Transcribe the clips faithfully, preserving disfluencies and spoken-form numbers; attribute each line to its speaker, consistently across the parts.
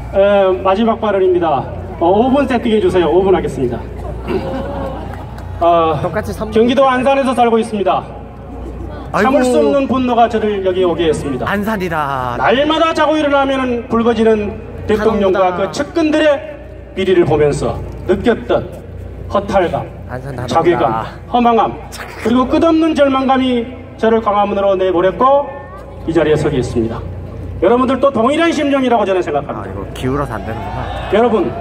Speaker 1: 에, 마지막 발언입니다. 어, 오 분 세팅해 주세요. 오 분 하겠습니다. 어, 경기도 안산에서 살고 있습니다. 참을
Speaker 2: 아이고.
Speaker 1: 수 없는 분노가 저를 여기 오게 했습니다.
Speaker 2: 안산이다.
Speaker 1: 날마다 자고 일어나면 붉어지는 대통령과 그 측근들의 비리를 보면서 느꼈던 허탈감, 자괴감, 허망함, 그리고 끝없는 절망감이 저를 광화문으로 내보냈고 이 자리에 서게 했습니다. 여러분들도 동일한 심정이라고 저는 생각합니다.
Speaker 2: 아, 이거 기울어서 안 되는구나.
Speaker 1: 여러분,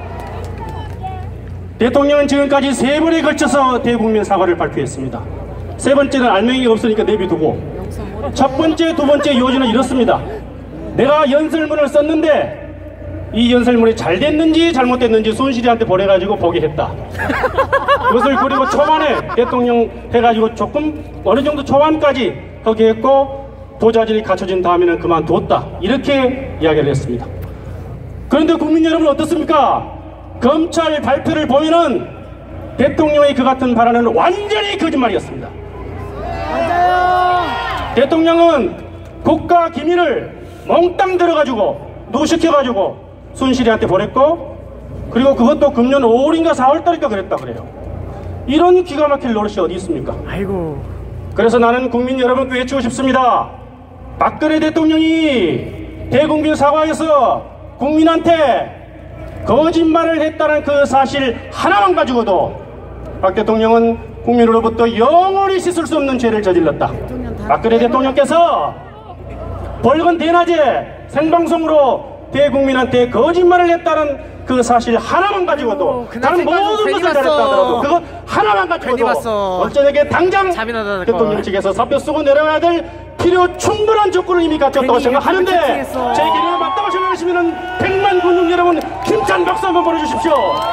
Speaker 1: 대통령은 지금까지 세 번에 걸쳐서 대국민 사과를 발표했습니다. 세 번째는 알맹이가 없으니까 내비두고, 첫 번째, 두 번째 요지는 이렇습니다. 내가 연설문을 썼는데 이 연설문이 잘 됐는지 잘못됐는지 손실이한테 보내가지고 보게 했다. 이것을 그리고 초반에 대통령 해가지고 조금 어느 정도 초반까지 하게 했고 보좌진이 갖춰진 다음에는 그만뒀다. 이렇게 이야기를 했습니다. 그런데 국민 여러분 어떻습니까? 검찰 발표를 보면은 대통령의 그 같은 발언은 완전히 거짓말이었습니다.
Speaker 3: 맞아요.
Speaker 1: 대통령은 국가 기밀을 몽땅 들어가지고 누시켜가지고 손실이한테 보냈고, 그리고 그것도 금년 오월인가 사월달인가 그랬다 그래요. 이런 기가 막힐 노릇이 어디 있습니까?
Speaker 2: 아이고.
Speaker 1: 그래서 나는 국민 여러분께 외치고 싶습니다. 박근혜 대통령이 대국민 사과에서 국민한테 거짓말을 했다는 그 사실 하나만 가지고도 박 대통령은 국민으로부터 영원히 씻을 수 없는 죄를 저질렀다. 박근혜 대통령께서 벌건 대낮에 생방송으로 대국민한테 거짓말을 했다는 그 사실 하나만 가지고도, 다른 모든 것을 잘했다 하더라도 그거 하나만 가지고도 어쩌게 당장 대통령 측에서 사표 쓰고 내려가야 될 필요 충분한 조건을 이미 갖췄다고 생각하는데, 제 길이가 맞다고 생각하시면 백만 군중 여러분 힘찬 박수 한번 보내주십시오.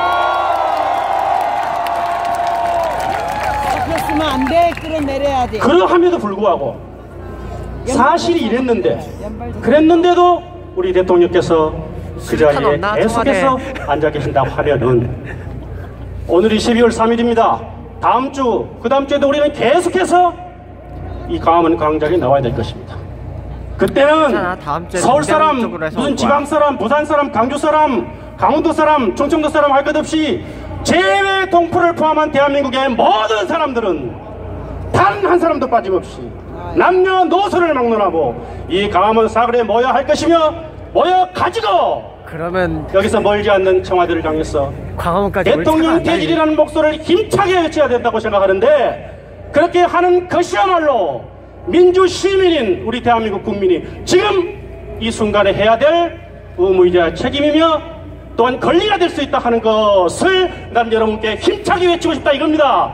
Speaker 3: 잡혔으면 안 돼. 끌어내려야 돼.
Speaker 1: 그러함에도 불구하고 사실이 이랬는데, 그랬는데도 우리 대통령께서 그 자리에 계속해서 앉아 계신다고 하면은, 오늘이 십이월 삼일입니다. 다음 주, 그 다음 주에도 우리는 계속해서 이 광화문 광장에 나와야 될 것입니다. 그때는 서울 사람, 무슨 지방 사람, 부산 사람, 강주 사람, 강원도 사람, 충청도 사람 할 것 없이 제외 동포를 포함한 대한민국의 모든 사람들은 단 한 사람도 빠짐없이 남녀노소를 막론하고 이 광화문 사거리에 모여야 할 것이며, 모여 가지고
Speaker 2: 그러면
Speaker 1: 여기서 멀지 않는 청와대를 향해서
Speaker 2: 광화문까지
Speaker 1: 대통령 퇴진이라는 목소리를 힘차게 외쳐야 된다고 생각하는데, 그렇게 하는 것이야말로 민주 시민인 우리 대한민국 국민이 지금 이 순간에 해야 될 의무이자 책임이며 또한 권리가 될 수 있다 하는 것을 난 여러분께 힘차게 외치고 싶다 이겁니다.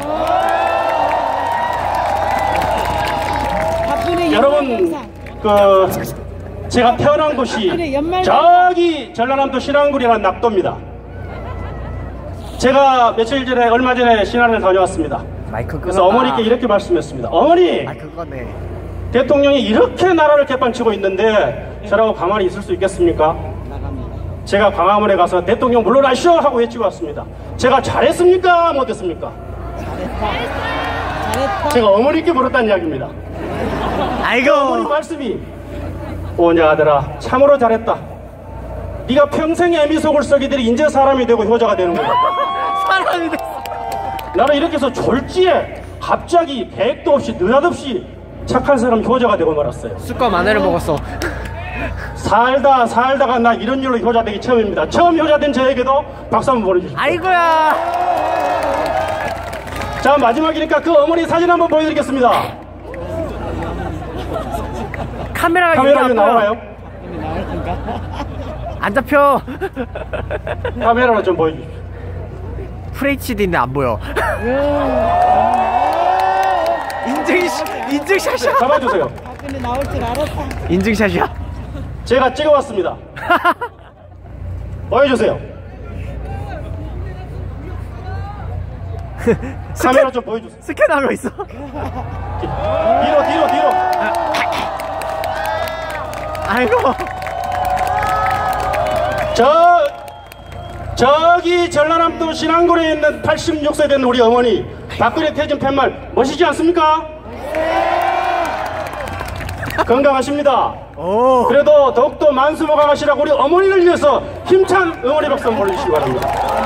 Speaker 1: 여러분, 그 제가 태어난 곳이 저기 전라남도 신안군이라는 낙도입니다. 제가 며칠 전에, 얼마 전에 신안을 다녀왔습니다. 그래서 어머니께 이렇게 말씀했습니다. 어머니, 대통령이 이렇게 나라를 개판치고 있는데 저라고 가만히 있을 수 있겠습니까? 제가 광화문에 가서 대통령 물러나시오 하고 외치고 왔습니다. 제가 잘했습니까? 못했습니까?
Speaker 3: 잘했다.
Speaker 1: 제가 어머니께 물었다는 이야기입니다.
Speaker 2: 아이고.
Speaker 1: 어머니 말씀이, 오냐 아들아 참으로 잘했다. 네가 평생 애미 속을 썩이들이 인제 사람이 되고 효자가 되는 거야.
Speaker 2: 사람이 됐어.
Speaker 1: 나는 이렇게 해서 졸지에 갑자기 계획도 없이 느닷없이 착한 사람 효자가 되고 말았어요.
Speaker 2: 쑥과 마늘을 먹었어.
Speaker 1: 살다 살다가 나 이런 일로 효자 되기 처음입니다. 처음 효자 된 저에게도 박수 한번 보내주십시오.
Speaker 2: 아이고야.
Speaker 1: 자, 마지막이니까 그 어머니 사진 한번 보여드리겠습니다.
Speaker 2: 카메라가
Speaker 1: 카메라에 나와요?
Speaker 2: 안 잡혀.
Speaker 1: 카메라로 좀 보여주십시오.
Speaker 2: 풀에이치디인데 안 보여. 인증 인증샷이야.
Speaker 1: 잡아주세요.
Speaker 3: 박근혜 나올 줄 알았다.
Speaker 2: 인증샷이야.
Speaker 1: 제가 찍어왔습니다. 보여주세요. 카메라 좀 보여주세요.
Speaker 2: 스캔하고 있어.
Speaker 1: 뒤로 뒤로 뒤로.
Speaker 2: 아이고.
Speaker 1: 저 저기 전라남도 신안군에 있는 팔십육 세 된 우리 어머니 박근혜 퇴진 팻말 멋있지 않습니까? 건강하십니다.
Speaker 2: 오.
Speaker 1: 그래도 더욱더 만수무강하시라고 우리 어머니를 위해서 힘찬 응원의 박수 한번 올리시기 바랍니다.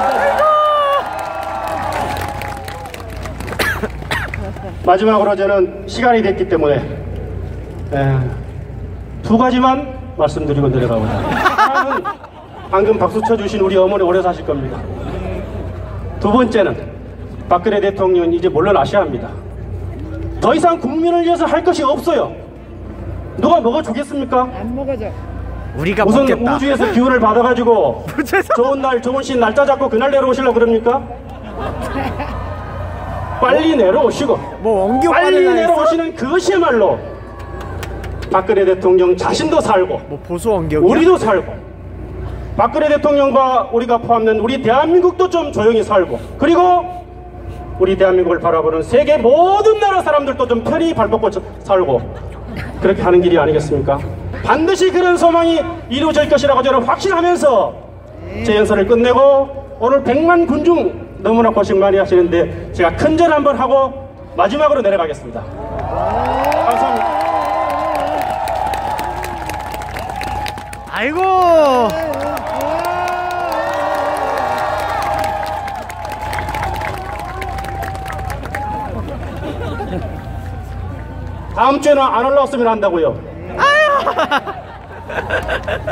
Speaker 1: 마지막으로 저는 시간이 됐기 때문에 에, 두 가지만 말씀드리고 내려가고자. 하나는 방금 박수 쳐주신 우리 어머니 오래 사실 겁니다. 두 번째는 박근혜 대통령은 이제 물러나셔야 합니다. 더 이상 국민을 위해서 할 것이 없어요. 누가 먹어주겠습니까?
Speaker 3: 안 먹어줘.
Speaker 2: 우리가
Speaker 1: 우선
Speaker 2: 먹겠다.
Speaker 1: 우주에서 기운을 받아가지고
Speaker 2: 우주에서?
Speaker 1: 좋은 날 좋은 시 날짜 잡고 그날 내려오시려고 그럽니까? 빨리 내려오시고
Speaker 2: 뭐 원교
Speaker 1: 빨리
Speaker 2: 빠르나 했어?
Speaker 1: 내려오시는 그것이야말로 박근혜 대통령 자신도 살고
Speaker 2: 뭐 보수 원격이야?
Speaker 1: 우리도 살고 박근혜 대통령과 우리가 포함된 우리 대한민국도 좀 조용히 살고 그리고 우리 대한민국을 바라보는 세계 모든 나라 사람들도 좀 편히 발 뻗고 살고 그렇게 하는 길이 아니겠습니까? 반드시 그런 소망이 이루어질 것이라고 저는 확신하면서 제 연설을 끝내고 오늘 백만 군중 너무나 고생 많이 하시는데 제가 큰절 한번 하고 마지막으로 내려가겠습니다. 감사합니다.
Speaker 2: 아이고.
Speaker 1: 다음 주에는 안 올라왔으면 한다고요.
Speaker 2: 아유.